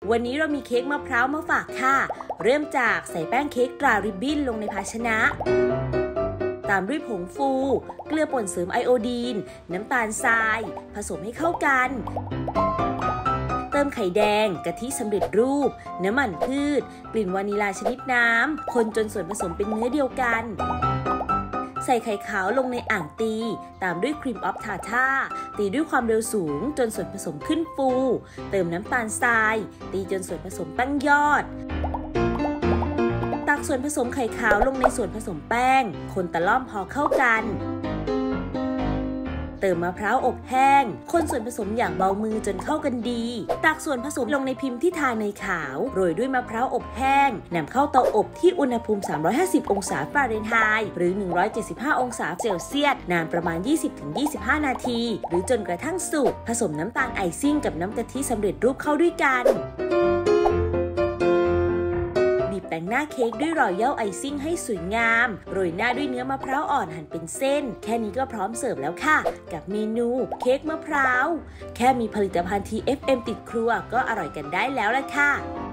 วันนี้เรามีเค้กมะพร้าวมาฝากค่ะเริ่มจากใส่แป้งเค้กตราริบบิ้นลงในภาชนะตามด้วยผงฟูเกลือป่นเสริมไอโอดีนน้ำตาลทรายผสมให้เข้ากันเติมไข่แดงกะทิสำเร็จรูปน้ำมันพืชกลิ่นวานิลาชนิดน้ำคนจนส่วนผสมเป็นเนื้อเดียวกันใส่ไข่ขาวลงในอ่างตีตามด้วยครีมออฟทาท่าตีด้วยความเร็วสูงจนส่วนผสมขึ้นฟูเติมน้ำตาลทรายตีจนส่วนผสมตั้งยอดตักส่วนผสมไข่ขาวลงในส่วนผสมแป้งคนตะล่อมพอเข้ากันเติมมะพร้าวอบแห้งคนส่วนผสมอย่างเบามือจนเข้ากันดีตักส่วนผสมลงในพิมพ์ที่ทาเนยขาวโรยด้วยมะพร้าวอบแห้งนำเข้าเตาอบที่อุณหภูมิ350องศาฟาเรนไฮต์หรือ175องศาเซลเซียสนานประมาณ 20-25 นาทีหรือจนกระทั่งสุกผสมน้ำตาลไอซิ่งกับน้ำกะทิสำเร็จรูปเข้าด้วยกันแต่งหน้าเค้กด้วยรอยัลไอซิ่งให้สวยงามโรยหน้าด้วยเนื้อมะพร้าวอ่อนหั่นเป็นเส้นแค่นี้ก็พร้อมเสิร์ฟแล้วค่ะกับเมนูเค้กมะพร้าวแค่มีผลิตภัณฑ์ TFM ติดครัวก็อร่อยกันได้แล้วล่ะค่ะ